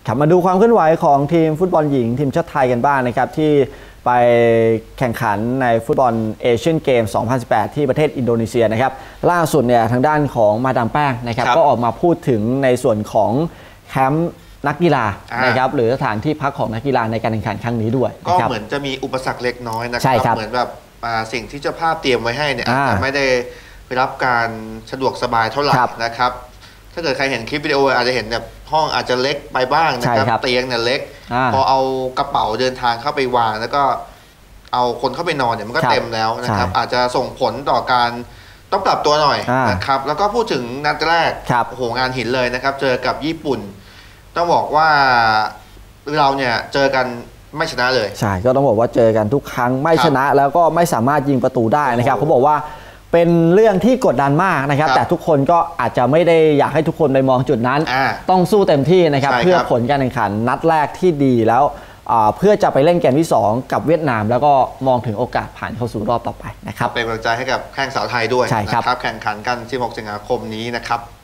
ครับมาดูความเคลื่อนไหวของทีมฟุตบอลหญิงทีมชาติไทยกันบ้างนะครับที่ไปแข่งขันในฟุตบอลเอเชียนเกม 2018 ที่ประเทศอินโดนีเซียนะครับล่าสุดเนี่ยทางด้านของมาดามแป้งนะครับก็ออกมาพูดถึงในส่วนของแคมป์นักกีฬานะครับหรือสถานที่พักของนักกีฬาในการแข่งขันครั้งนี้ด้วยก็เหมือนจะมีอุปสรรคเล็กน้อยนะครับเหมือนแบบสิ่งที่เจ้าภาพเตรียมไว้ให้เนี่ยแต่ไม่ได้รับการสะดวกสบายเท่าไหร่นะครับถ้าเกิดใครเห็นคลิปวิดีโออาจจะเห็นแบบห้องอาจจะเล็กไปบ้างนะครับเตียงเนี่ยเล็กพอเอากระเป๋าเดินทางเข้าไปวางแล้วก็เอาคนเข้าไปนอนเนี่ยมันก็เต็มแล้วนะครับอาจจะส่งผลต่อการต้องปรับตัวหน่อยนะครับแล้วก็พูดถึงนัดแรกโอ้โหงานหินเลยนะครับเจอกับญี่ปุ่นต้องบอกว่าเราเนี่ยเจอกันไม่ชนะเลยใช่ก็ต้องบอกว่าเจอกันทุกครั้งไม่ชนะแล้วก็ไม่สามารถยิงประตูได้นะครับเขาบอกว่าเป็นเรื่องที่กดดันมากนะครับแต่ทุกคนก็อาจจะไม่ได้อยากให้ทุกคนไปมองจุดนั้นต้องสู้เต็มที่นะครับเพื่อผลการแข่งขันนัดแรกที่ดีแล้วเพื่อจะไปเล่นเกมที่2กับเวียดนามแล้วก็มองถึงโอกาสผ่านเข้าสู่รอบต่อไปนะครับเป็นกำลังใจให้กับแข้งสาวไทยด้วยนะครับแข่งขันกัน16 สิงหาคมนี้นะครับ